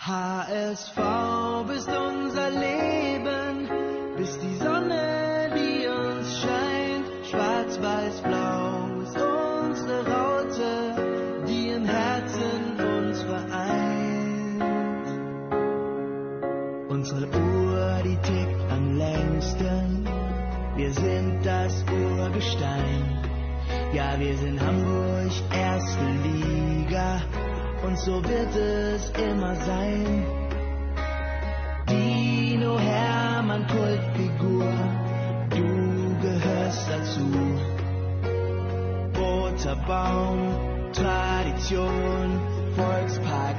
HSV bist unser Leben, bis die Sonne, die uns scheint. Schwarz-Weiß-Blau ist unsere Raute, die im Herzen uns vereint. Unsere Uhr, die tickt am längsten, wir sind das Urgestein. Ja, wir sind Hamburg, erste Liga, und so wird es immer sein. Dino Hermann, Kultfigur, du gehörst dazu. Roter Baum, Tradition, Volkspark,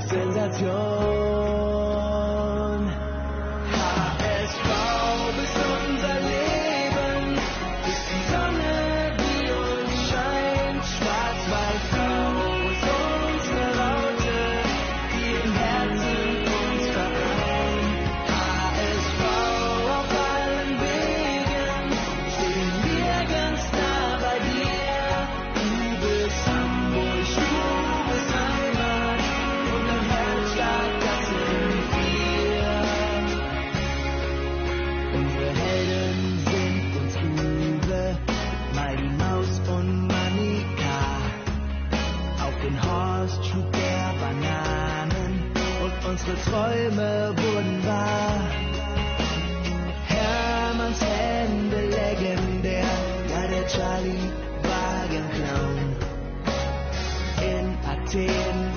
Sensation. HSV ist unser Leben, bis die Sonne, die uns scheint. Schwarz-Weiß-Blau ist unsere Raute, die im Herzen uns vereint. HSV auf allen Wegen, stehen wir ganz nah bei dir. Du bist Hamburg, du bist Heimat, und dein Herzschlag, das sind wir. Unsere Helden sind uns Uwe, Mighty Maus und Manika. Auf den Horst schlug der Bananen und unsere Träume wurden wahr. Hermanns Hände legendär, ja, der Charlie Wagenclown. In Athen